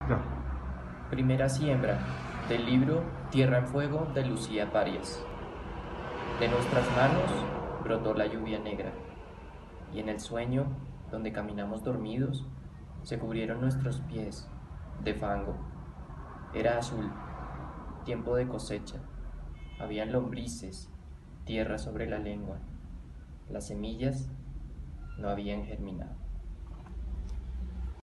Ya. Primera siembra del libro Tierra en Fuego de Lucía Parias. De nuestras manos brotó la lluvia negra, y en el sueño, donde caminamos dormidos, se cubrieron nuestros pies de fango. Era azul, tiempo de cosecha. Habían lombrices, tierra sobre la lengua. Las semillas no habían germinado.